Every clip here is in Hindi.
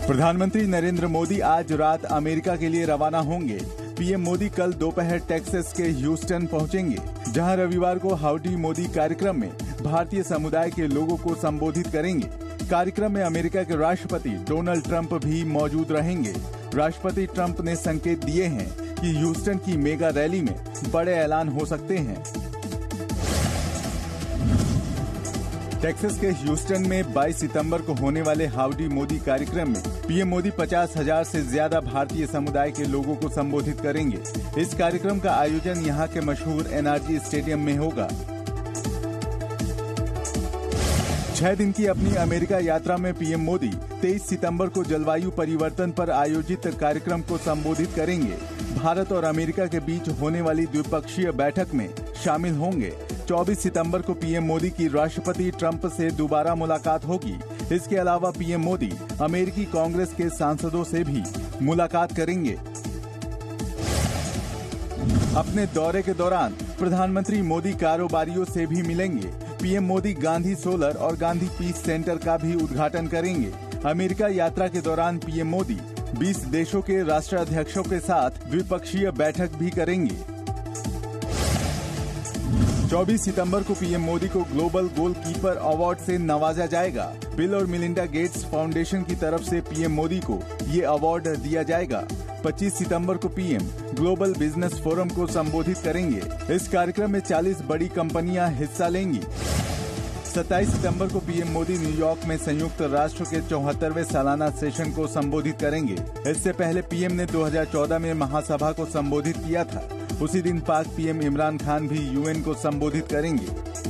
प्रधानमंत्री नरेंद्र मोदी आज रात अमेरिका के लिए रवाना होंगे। पीएम मोदी कल दोपहर टेक्सास के ह्यूस्टन पहुंचेंगे, जहां रविवार को हाउडी मोदी कार्यक्रम में भारतीय समुदाय के लोगों को संबोधित करेंगे। कार्यक्रम में अमेरिका के राष्ट्रपति डोनाल्ड ट्रंप भी मौजूद रहेंगे। राष्ट्रपति ट्रंप ने संकेत दिए हैं कि ह्यूस्टन की मेगा रैली में बड़े ऐलान हो सकते हैं। टेक्सास के ह्यूस्टन में 22 सितंबर को होने वाले हाउडी मोदी कार्यक्रम में पीएम मोदी 50,000 से ज्यादा भारतीय समुदाय के लोगों को संबोधित करेंगे। इस कार्यक्रम का आयोजन यहां के मशहूर एनआरजी स्टेडियम में होगा। 6 दिन की अपनी अमेरिका यात्रा में पीएम मोदी 23 सितंबर को जलवायु परिवर्तन पर आयोजित कार्यक्रम को संबोधित करेंगे। भारत और अमेरिका के बीच होने वाली द्विपक्षीय बैठक में शामिल होंगे। 24 सितंबर को पीएम मोदी की राष्ट्रपति ट्रंप से दोबारा मुलाकात होगी। इसके अलावा पीएम मोदी अमेरिकी कांग्रेस के सांसदों से भी मुलाकात करेंगे। अपने दौरे के दौरान प्रधानमंत्री मोदी कारोबारियों से भी मिलेंगे। पीएम मोदी गांधी सोलर और गांधी पीस सेंटर का भी उद्घाटन करेंगे। अमेरिका यात्रा के दौरान पीएम मोदी 20 देशों के राष्ट्राध्यक्षों के साथ द्विपक्षीय बैठक भी करेंगे। 24 सितंबर को पीएम मोदी को ग्लोबल गोलकीपर अवार्ड से नवाजा जाएगा। बिल और मिलिंडा गेट्स फाउंडेशन की तरफ से पीएम मोदी को ये अवार्ड दिया जाएगा। 25 सितंबर को पीएम ग्लोबल बिजनेस फोरम को संबोधित करेंगे। इस कार्यक्रम में 40 बड़ी कंपनियां हिस्सा लेंगी। 27 सितंबर को पीएम मोदी न्यूयॉर्क में संयुक्त राष्ट्र के 74वें सालाना सेशन को संबोधित करेंगे। इससे पहले पीएम ने 2014 में महासभा को संबोधित किया था। उसी दिन पाक पीएम इमरान खान भी यूएन को संबोधित करेंगे।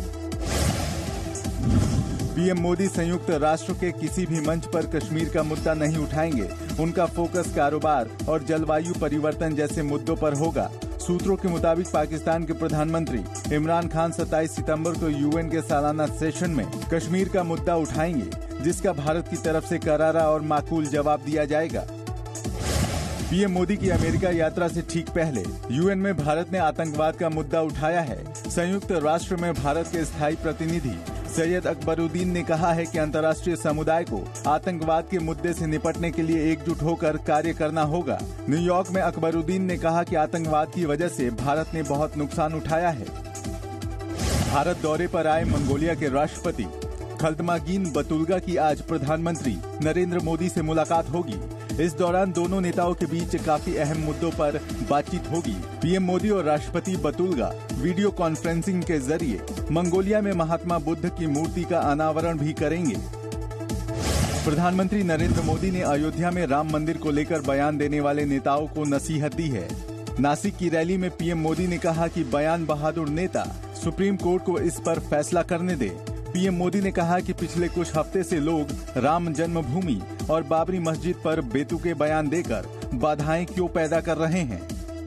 पीएम मोदी संयुक्त राष्ट्र के किसी भी मंच पर कश्मीर का मुद्दा नहीं उठाएंगे। उनका फोकस कारोबार और जलवायु परिवर्तन जैसे मुद्दों पर होगा। सूत्रों के मुताबिक पाकिस्तान के प्रधानमंत्री इमरान खान 27 सितंबर को यूएन के सालाना सेशन में कश्मीर का मुद्दा उठाएंगे, जिसका भारत की तरफ से करारा और माकूल जवाब दिया जाएगा। पीएम मोदी की अमेरिका यात्रा से ठीक पहले यूएन में भारत ने आतंकवाद का मुद्दा उठाया है। संयुक्त राष्ट्र में भारत के स्थायी प्रतिनिधि सैयद अकबरुद्दीन ने कहा है कि अंतर्राष्ट्रीय समुदाय को आतंकवाद के मुद्दे से निपटने के लिए एकजुट होकर कार्य करना होगा। न्यूयॉर्क में अकबरुद्दीन ने कहा कि आतंकवाद की वजह से भारत ने बहुत नुकसान उठाया है। भारत दौरे पर आए मंगोलिया के राष्ट्रपति खल्तमागीन बतुल्गा की आज प्रधानमंत्री नरेंद्र मोदी से मुलाकात होगी। इस दौरान दोनों नेताओं के बीच काफी अहम मुद्दों पर बातचीत होगी। पीएम मोदी और राष्ट्रपति बतुल्गा वीडियो कॉन्फ्रेंसिंग के जरिए मंगोलिया में महात्मा बुद्ध की मूर्ति का अनावरण भी करेंगे। प्रधानमंत्री नरेंद्र मोदी ने अयोध्या में राम मंदिर को लेकर बयान देने वाले नेताओं को नसीहत दी है। नासिक की रैली में पीएम मोदी ने कहा कि बयान बहादुर नेता सुप्रीम कोर्ट को इस पर फैसला करने दे। पीएम मोदी ने कहा कि पिछले कुछ हफ्ते से लोग राम जन्मभूमि और बाबरी मस्जिद पर बेतुके बयान देकर बाधाएं क्यों पैदा कर रहे हैं।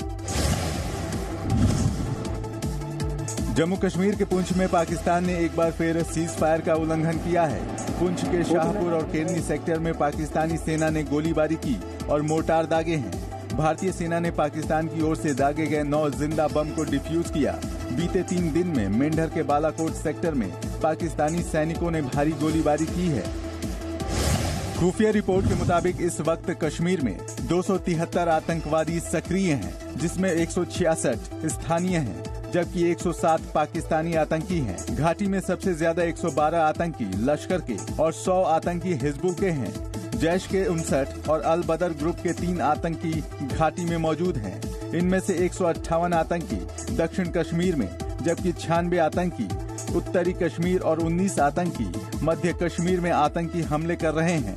जम्मू कश्मीर के पुंछ में पाकिस्तान ने एक बार फिर सीज फायर का उल्लंघन किया है। पुंछ के शाहपुर और केरनी सेक्टर में पाकिस्तानी सेना ने गोलीबारी की और मोर्टार दागे हैं। भारतीय सेना ने पाकिस्तान की ओर से दागे गए 9 जिंदा बम को डिफ्यूज किया। बीते 3 दिन में मेंढर के बालाकोट सेक्टर में पाकिस्तानी सैनिकों ने भारी गोलीबारी की है। खुफिया रिपोर्ट के मुताबिक इस वक्त कश्मीर में 273 आतंकवादी सक्रिय हैं, जिसमें 166 स्थानीय हैं, जबकि 107 पाकिस्तानी आतंकी हैं। घाटी में सबसे ज्यादा 112 आतंकी लश्कर के और 100 आतंकी हिजबुल के हैं। जैश के 59 और अल बदर ग्रुप के 3 आतंकी घाटी में मौजूद हैं। इनमें से 158 आतंकी दक्षिण कश्मीर में, जबकि 96 आतंकी उत्तरी कश्मीर और 19 आतंकी मध्य कश्मीर में आतंकी हमले कर रहे हैं।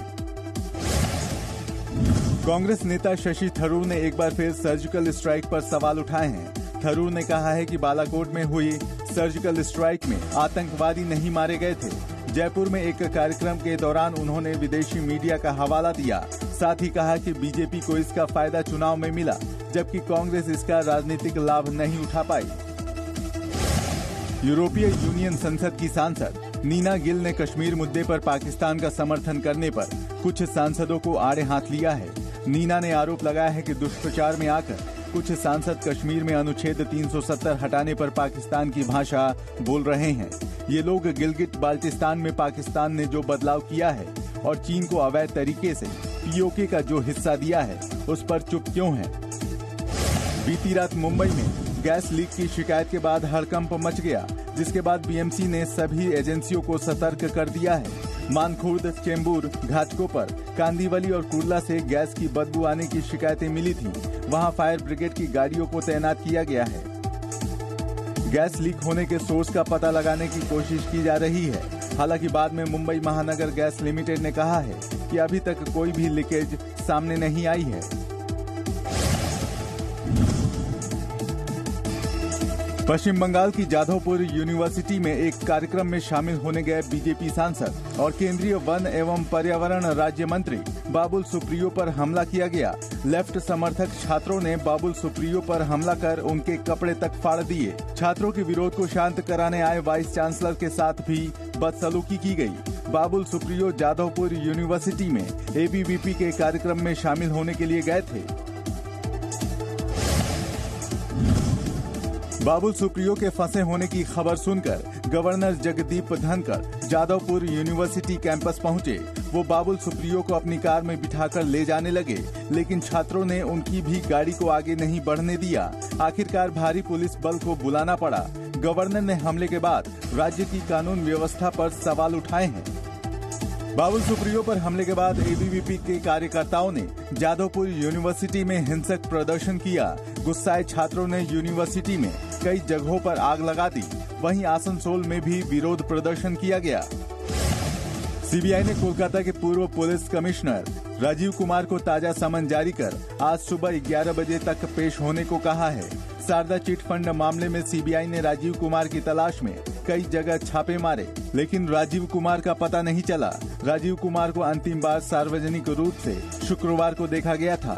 कांग्रेस नेता शशि थरूर ने एक बार फिर सर्जिकल स्ट्राइक पर सवाल उठाए हैं। थरूर ने कहा है कि बालाकोट में हुई सर्जिकल स्ट्राइक में आतंकवादी नहीं मारे गए थे। जयपुर में एक कार्यक्रम के दौरान उन्होंने विदेशी मीडिया का हवाला दिया। साथ ही कहा कि बीजेपी को इसका फायदा चुनाव में मिला, जबकि कांग्रेस इसका राजनीतिक लाभ नहीं उठा पाई। यूरोपीय यूनियन संसद की सांसद नीना गिल ने कश्मीर मुद्दे पर पाकिस्तान का समर्थन करने पर कुछ सांसदों को आड़े हाथ लिया है। नीना ने आरोप लगाया है कि दुष्प्रचार में आकर कुछ सांसद कश्मीर में अनुच्छेद 370 हटाने पर पाकिस्तान की भाषा बोल रहे हैं। ये लोग गिलगिट बाल्टिस्तान में पाकिस्तान ने जो बदलाव किया है और चीन को अवैध तरीके से पीओके का जो हिस्सा दिया है उस पर चुप क्यों है? बीती रात मुंबई में गैस लीक की शिकायत के बाद हड़कंप मच गया, जिसके बाद बीएमसी ने सभी एजेंसियों को सतर्क कर दिया है। मानखुर्द, चेंबूर, घाटकोपर, कांदीवली और कुर्ला से गैस की बदबू आने की शिकायतें मिली थीं। वहां फायर ब्रिगेड की गाड़ियों को तैनात किया गया है। गैस लीक होने के सोर्स का पता लगाने की कोशिश की जा रही है। हालांकि बाद में मुंबई महानगर गैस लिमिटेड ने कहा है कि अभी तक कोई भी लीकेज सामने नहीं आई है। पश्चिम बंगाल की जादवपुर यूनिवर्सिटी में एक कार्यक्रम में शामिल होने गए बीजेपी सांसद और केंद्रीय वन एवं पर्यावरण राज्य मंत्री बाबुल सुप्रियो पर हमला किया गया। लेफ्ट समर्थक छात्रों ने बाबुल सुप्रियो पर हमला कर उनके कपड़े तक फाड़ दिए। छात्रों के विरोध को शांत कराने आए वाइस चांसलर के साथ भी बदसलूकी की गई। बाबुल सुप्रियो जादवपुर यूनिवर्सिटी में एबीवीपी के कार्यक्रम में शामिल होने के लिए गए थे। बाबुल सुप्रियो के फंसे होने की खबर सुनकर governor Jagdeep Dhankhar Jadavpur university campus पहुंचे। वो बाबुल सुप्रियो को अपनी कार में बिठाकर ले जाने लगे, लेकिन छात्रों ने उनकी भी गाड़ी को आगे नहीं बढ़ने दिया। आखिरकार भारी पुलिस बल को बुलाना पड़ा। गवर्नर ने हमले के बाद राज्य की कानून व्यवस्था पर सवाल उठाए हैं। बाबुल सुप्रियो पर हमले के बाद एबीवीपी के कार्यकर्ताओं ने जादवपुर यूनिवर्सिटी में हिंसक प्रदर्शन किया। गुस्साए छात्रों ने यूनिवर्सिटी में कई जगहों पर आग लगा दी। वहीं आसनसोल में भी विरोध प्रदर्शन किया गया। सीबीआई ने कोलकाता के पूर्व पुलिस कमिश्नर राजीव कुमार को ताजा समन जारी कर आज सुबह 11 बजे तक पेश होने को कहा है। शारदा चिट फंड मामले में सीबीआई ने राजीव कुमार की तलाश में कई जगह छापे मारे, लेकिन राजीव कुमार का पता नहीं चला। राजीव कुमार को अंतिम बार सार्वजनिक रूप से शुक्रवार को देखा गया था।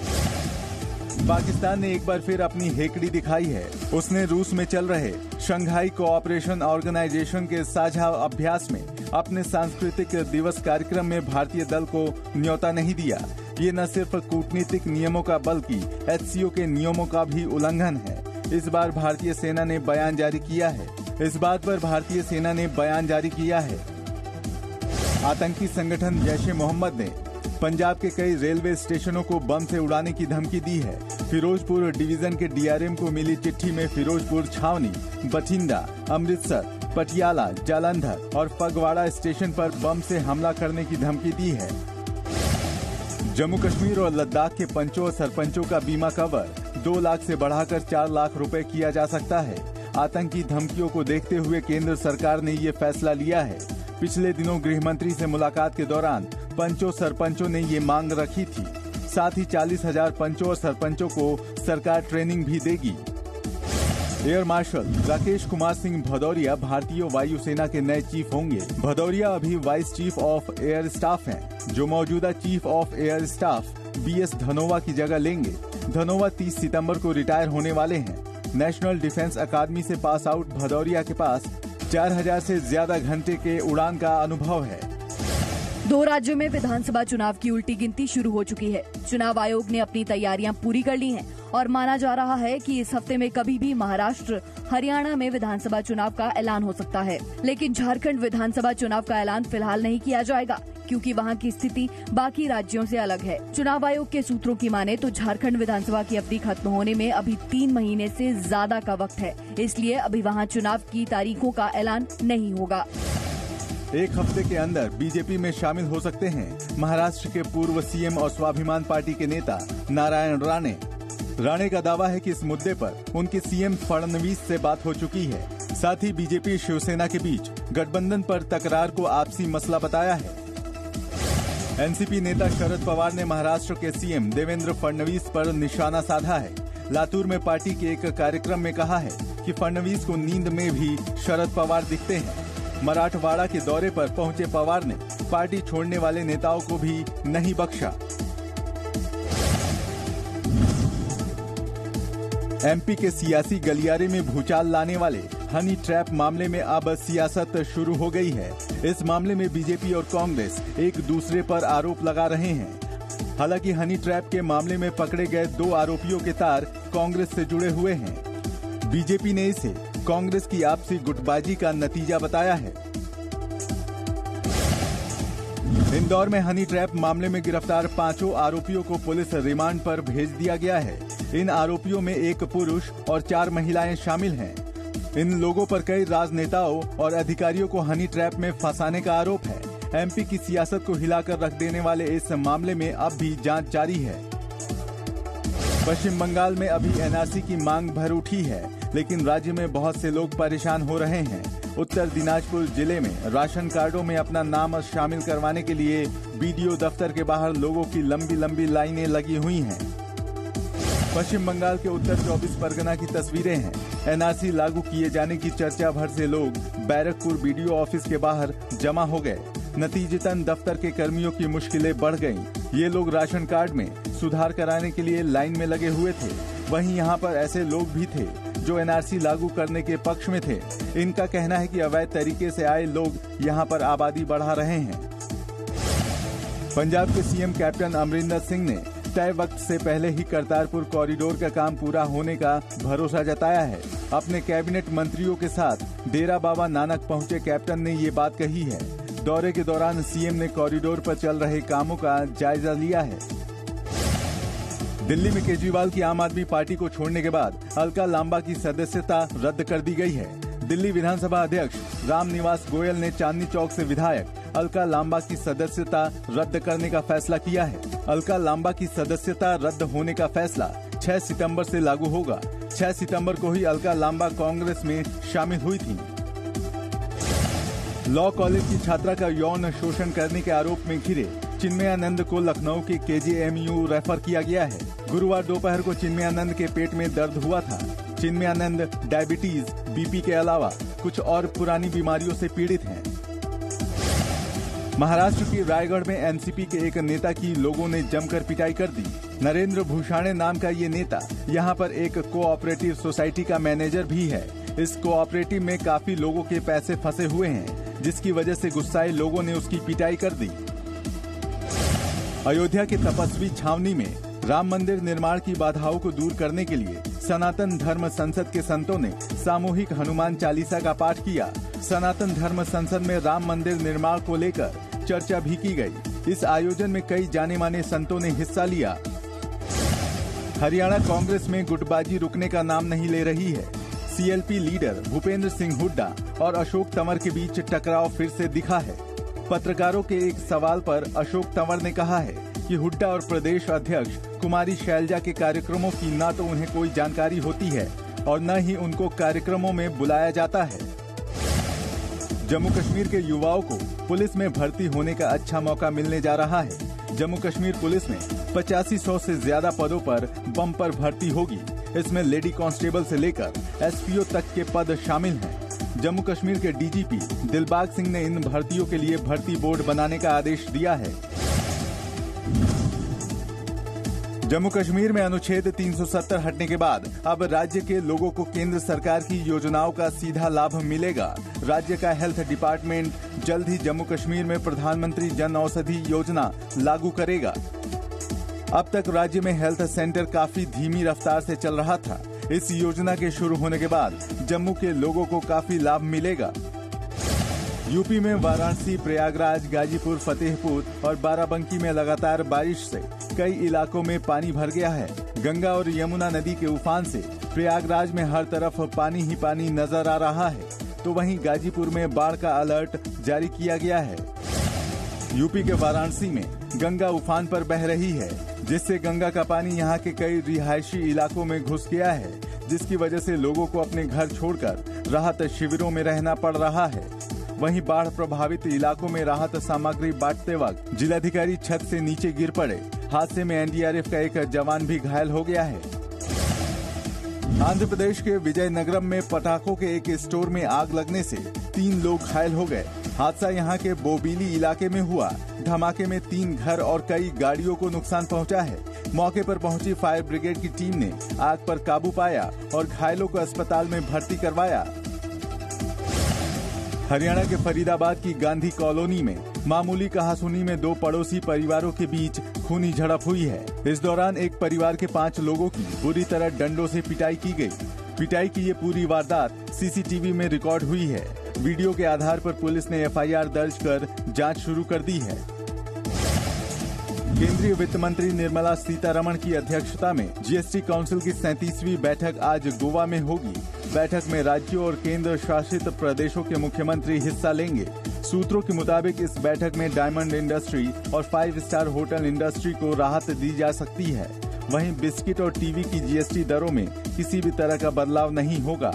पाकिस्तान ने एक बार फिर अपनी हेकड़ी दिखाई है। उसने रूस में चल रहे शंघाई कोऑपरेशन ऑर्गेनाइजेशन के साझा अभ्यास में अपने सांस्कृतिक दिवस कार्यक्रम में भारतीय दल को न्योता नहीं दिया। ये न सिर्फ कूटनीतिक नियमों का बल्कि एचसीओ के नियमों का भी उल्लंघन है। इस बार भारतीय सेना ने बयान जारी किया है। इस बात पर भारतीय सेना ने बयान जारी किया है। आतंकी संगठन जैश-ए-मोहम्मद ने पंजाब के कई रेलवे स्टेशनों को बम से उड़ाने की धमकी दी है। फिरोजपुर डिवीजन के डीआरएम को मिली चिट्ठी में फिरोजपुर छावनी, बठिंडा, अमृतसर, पटियाला, जालंधर और फगवाड़ा स्टेशन पर बम से हमला करने की धमकी दी है। जम्मू कश्मीर और लद्दाख के पंचों और सरपंचों का बीमा कवर 2 लाख से बढ़ाकर 4 लाख रुपए किया जा सकता है। आतंकी धमकियों को देखते हुए केंद्र सरकार ने ये फैसला लिया है। पिछले दिनों गृह मंत्री से मुलाकात के दौरान पंचों सरपंचों ने ये मांग रखी थी। साथ ही 40,000 पंचों और सरपंचों को सरकार ट्रेनिंग भी देगी। एयर मार्शल राकेश कुमार सिंह भदौरिया भारतीय वायुसेना के नए चीफ होंगे। भदौरिया अभी vice chief of air staff हैं, जो मौजूदा chief of air staff BS Dhanoa की जगह लेंगे। धनोवा 30 सितंबर को रिटायर होने वाले हैं। नेशनल डिफेंस अकादमी से पास आउट भदौरिया के पास 4000 से ज्यादा घंटे के उड़ान का अनुभव है। 2 राज्यों में विधानसभा चुनाव की उल्टी गिनती शुरू हो चुकी है। चुनाव आयोग ने अपनी तैयारियां पूरी कर ली हैं और माना जा रहा है कि इस हफ्ते में कभी भी महाराष्ट्र, हरियाणा में विधानसभा चुनाव का ऐलान हो सकता है। लेकिन झारखंड विधानसभा चुनाव का ऐलान फिलहाल नहीं किया जाएगा, क्योंकि वहां की स्थिति बाकी राज्यों से अलग है। चुनाव आयोग के सूत्रों की माने तो झारखंड विधानसभा की अवधि खत्म होने में अभी 3 महीने से ज्यादा का वक्त है, इसलिए अभी वहां चुनाव की तारीखों का ऐलान नहीं होगा। एक हफ्ते के अंदर बीजेपी में शामिल हो सकते हैं महाराष्ट्र के पूर्व सीएम और स्वाभिमान पार्टी के नेता नारायण राणे। राणे का दावा है कि इस मुद्दे पर उनके सीएम फडणवीस से बात हो चुकी है। साथ ही बीजेपी शिवसेना के बीच गठबंधन पर तकरार को आपसी मसला बताया है। एनसीपी नेता शरद पवार ने महाराष्ट्र के सीएम देवेंद्र फडणवीस पर निशाना साधा है। लातूर में पार्टी के एक कार्यक्रम में कहा है कि फडणवीस को नींद में भी शरद पवार दिखते हैं। मराठवाड़ा के दौरे पर पहुंचे पवार ने पार्टी छोड़ने वाले नेताओं को भी नहीं बख्शा। एमपी के सियासी गलियारे में भूचाल लाने वाले हनी ट्रैप मामले में अब सियासत शुरू हो गई है। इस मामले में बीजेपी और कांग्रेस एक दूसरे पर आरोप लगा रहे हैं। हालांकि हनी ट्रैप के मामले में पकड़े गए 2 आरोपियों के तार कांग्रेस से जुड़े हुए हैं। बीजेपी ने इसे कांग्रेस की आपसी गुटबाजी का नतीजा बताया है। इंदौर में हनी ट्रैप मामले में गिरफ्तार 5 आरोपियों को पुलिस रिमांड पर भेज दिया गया है। इन आरोपियों में 1 पुरुष और 4 महिलाएं शामिल हैं। इन लोगों पर कई राजनेताओं और अधिकारियों को हनी ट्रैप में फंसाने का आरोप है। एमपी की सियासत को हिलाकर रख देने वाले इस मामले में अब भी जांच जारी है। पश्चिम बंगाल में अभी एनआरसी की मांग भर उठी है, लेकिन राज्य में बहुत से लोग परेशान हो रहे हैं। उत्तर दिनाजपुर जिले में राशन कार्डों में अपना नाम शामिल करवाने के लिए बीडीओ दफ्तर के बाहर लोगों की लंबी लंबी लाइनें लगी हुई हैं। पश्चिम बंगाल के उत्तर 24 परगना की तस्वीरें हैं। एनआरसी लागू किए जाने की चर्चा भर से लोग बैरकपुर बीडीओ ऑफिस के बाहर जमा हो गए। नतीजतन दफ्तर के कर्मियों की मुश्किलें बढ़ गईं। ये लोग राशन कार्ड में सुधार कराने के लिए लाइन में लगे हुए थे। वहीं यहाँ पर ऐसे लोग भी थे जो एनआरसी लागू करने के पक्ष में थे। इनका कहना है कि अवैध तरीके से आए लोग यहाँ पर आबादी बढ़ा रहे हैं। पंजाब के सीएम कैप्टन अमरिंदर सिंह ने तय वक्त से पहले ही करतारपुर कॉरिडोर का काम पूरा होने का भरोसा जताया है। अपने कैबिनेट मंत्रियों के साथ डेरा बाबा नानक पहुंचे कैप्टन ने ये बात कही है। दौरे के दौरान सीएम ने कॉरिडोर पर चल रहे कामों का जायजा लिया है। दिल्ली में केजरीवाल की आम आदमी पार्टी को छोड़ने के बाद अलका लांबा की सदस्यता रद्द कर दी गई है। दिल्ली विधानसभा अध्यक्ष रामनिवास गोयल ने चांदनी चौक से विधायक अलका लांबा की सदस्यता रद्द करने का फैसला किया है। अलका लांबा की सदस्यता रद्द होने का फैसला 6 सितंबर से लागू होगा। 6 सितंबर को ही अलका लांबा कांग्रेस में शामिल हुई थी। लॉ कॉलेज की छात्रा का यौन शोषण करने के आरोप में घिरे चिन्मयानंद को लखनऊ के केजीएमयू रेफर किया गया है। गुरुवार दोपहर को चिन्मयानंद के पेट में दर्द हुआ था। चिन्मयानंद डायबिटीज, बीपी के अलावा कुछ और पुरानी बीमारियों से पीड़ित हैं। महाराष्ट्र के रायगढ़ में एनसीपी के एक नेता की लोगों ने जमकर पिटाई कर दी। नरेंद्र भूषाणे नाम का ये नेता यहाँ पर एक कोऑपरेटिव सोसाइटी का मैनेजर भी है। इस कोऑपरेटिव में काफी लोगों के पैसे फंसे हुए हैं, जिसकी वजह से गुस्साए लोगों ने उसकी पिटाई कर दी। अयोध्या के तपस्वी छावनी में राम मंदिर निर्माण की बाधाओं को दूर करने के लिए सनातन धर्म संसद के संतों ने सामूहिक हनुमान चालीसा का पाठ किया। सनातन धर्म संसद में राम मंदिर निर्माण को लेकर चर्चा भी की गई। इस आयोजन में कई जाने माने संतों ने हिस्सा लिया। हरियाणा कांग्रेस में गुटबाजी रुकने का नाम नहीं ले रही है। सीएलपी लीडर भूपेंद्र सिंह हुड्डा और अशोक तंवर के बीच टकराव फिर से दिखा है। पत्रकारों के एक सवाल पर अशोक तंवर ने कहा है कि हुड्डा और प्रदेश अध्यक्ष कुमारी शैलजा के कार्यक्रमों की न तो उन्हें कोई जानकारी होती है और न ही उनको कार्यक्रमों में बुलाया जाता है। जम्मू कश्मीर के युवाओं को पुलिस में भर्ती होने का अच्छा मौका मिलने जा रहा है। जम्मू कश्मीर पुलिस में 8500 से ज्यादा पदों पर बम्पर भर्ती होगी। इसमें लेडी कांस्टेबल से लेकर एसपीओ तक के पद शामिल हैं। जम्मू कश्मीर के डीजीपी दिलबाग सिंह ने इन भर्तियों के लिए भर्ती बोर्ड बनाने का आदेश दिया है। जम्मू कश्मीर में अनुच्छेद 370 हटने के बाद अब राज्य के लोगों को केंद्र सरकार की योजनाओं का सीधा लाभ मिलेगा। राज्य का हेल्थ डिपार्टमेंट जल्द ही जम्मू कश्मीर में प्रधानमंत्री जन औषधि योजना लागू करेगा। अब तक राज्य में हेल्थ सेंटर काफी धीमी रफ्तार से चल रहा था। इस योजना के शुरू होने के बाद जम्मू के लोगों को काफी लाभ मिलेगा। यूपी में वाराणसी, प्रयागराज, गाजीपुर, फतेहपुर और बाराबंकी में लगातार बारिश से कई इलाकों में पानी भर गया है। गंगा और यमुना नदी के उफान से प्रयागराज में हर तरफ पानी ही पानी नजर आ रहा है, तो वहीं गाजीपुर में बाढ़ का अलर्ट जारी किया गया है। यूपी के वाराणसी में गंगा उफान पर बह रही है, जिससे गंगा का पानी यहां के कई रिहायशी इलाकों में घुस गया है, जिसकी वजह से लोगों को अपने घर छोड़कर राहत शिविरों में रहना पड़ रहा है। वहीं बाढ़ प्रभावित इलाकों में राहत सामग्री बांटते वक्त जिलाधिकारी छत से नीचे गिर पड़े। हादसे में एनडीआरएफ का एक जवान भी घायल हो गया है। आंध्र प्रदेश के विजयनगरम में पटाखों के एक स्टोर में आग लगने से 3 लोग घायल हो गए। हादसा यहां के बोबीली इलाके में हुआ। धमाके में 3 घर और कई गाड़ियों को नुकसान पहुंचा है। मौके पर पहुंची फायर ब्रिगेड की टीम ने आग पर काबू पाया और घायलों को अस्पताल में भर्ती करवाया। हरियाणा के फरीदाबाद की गांधी कॉलोनी में मामूली कहासुनी में 2 पड़ोसी परिवारों के बीच खूनी झड़प हुई है। इस दौरान एक परिवार के 5 लोगों की बुरी तरह डंडों से पिटाई की गई। पिटाई की ये पूरी वारदात सीसीटीवी में रिकॉर्ड हुई है। वीडियो के आधार पर पुलिस ने एफआईआर दर्ज कर जांच शुरू कर दी है। केंद्रीय वित्त मंत्री निर्मला सीतारमण की अध्यक्षता में जीएसटी काउंसिल की 37वीं बैठक आज गोवा में होगी। बैठक में राज्यों और केंद्र शासित प्रदेशों के मुख्यमंत्री हिस्सा लेंगे। सूत्रों के मुताबिक इस बैठक में डायमंड इंडस्ट्री और 5 स्टार होटल इंडस्ट्री को राहत दी जा सकती है। वहीं बिस्किट और टीवी की जीएसटी दरों में किसी भी तरह का बदलाव नहीं होगा।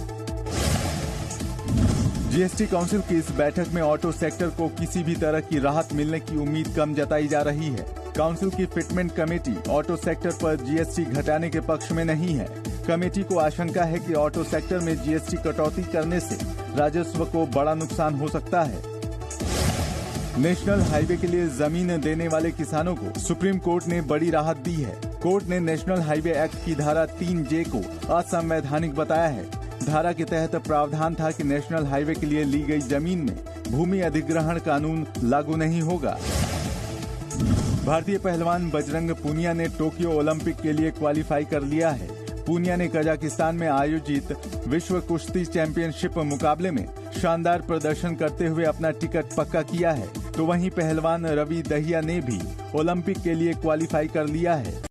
जीएसटी काउंसिल की इस बैठक में ऑटो सेक्टर को किसी भी तरह की राहत मिलने की उम्मीद कम जताई जा रही है। काउंसिल की फिटमेंट कमेटी ऑटो सेक्टर पर जीएसटी घटाने के पक्ष में नहीं है। कमेटी को आशंका है कि ऑटो सेक्टर में जीएसटी कटौती करने से राजस्व को बड़ा नुकसान हो सकता है। नेशनल हाईवे के लिए जमीन देने वाले किसानों को सुप्रीम कोर्ट ने बड़ी राहत दी है। कोर्ट ने नेशनल हाईवे एक्ट की धारा 3J को असंवैधानिक बताया है। धारा के तहत प्रावधान था कि नेशनल हाईवे के लिए ली गई जमीन में भूमि अधिग्रहण कानून लागू नहीं होगा। भारतीय पहलवान बजरंग पूनिया ने टोक्यो ओलंपिक के लिए क्वालिफाई कर लिया है। पूनिया ने कजाकिस्तान में आयोजित विश्व कुश्ती चैंपियनशिप मुकाबले में शानदार प्रदर्शन करते हुए अपना टिकट पक्का किया है। तो वहीं पहलवान रवि दहिया ने भी ओलंपिक के लिए क्वालिफाई कर लिया है।